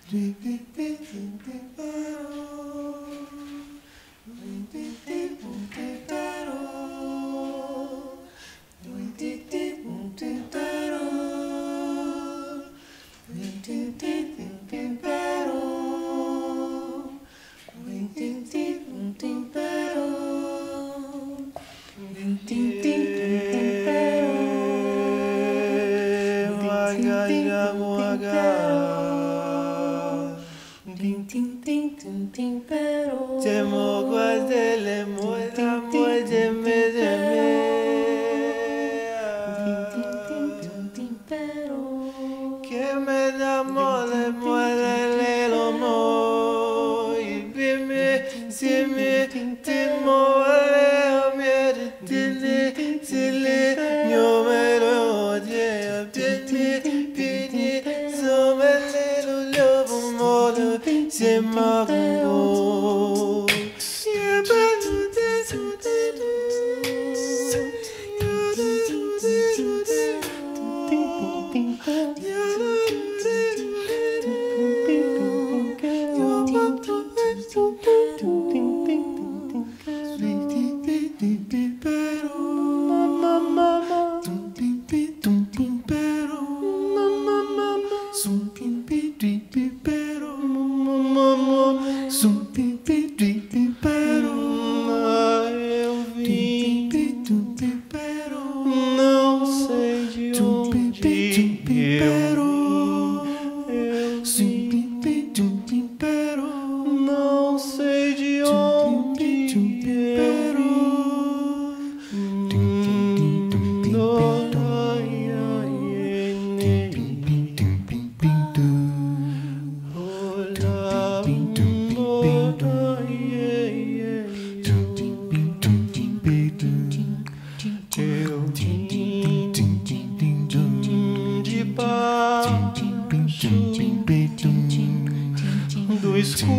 do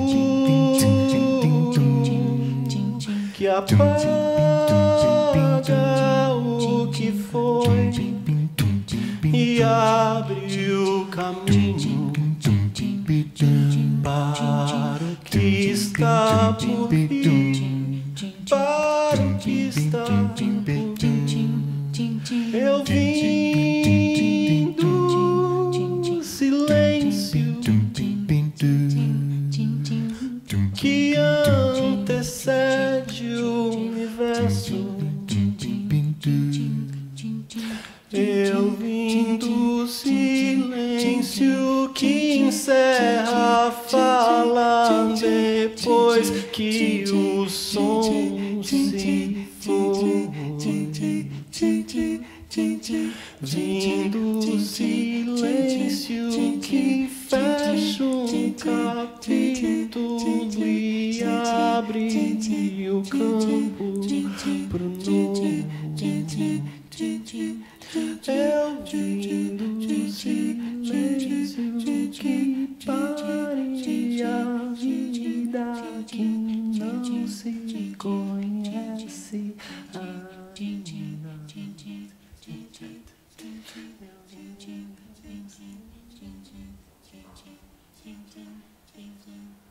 escuro que apaga o que foi e abre o caminho para o que está por vir, para o que está por vir. Eu vim do silêncio que antecede o universo. Eu vim do silêncio que encerra a fala depois que o som se foi. Vim do silêncio que fecha um capítulo e abre o campo pro novo. Eu vim do silêncio que pare a vida que não se conhece ainda.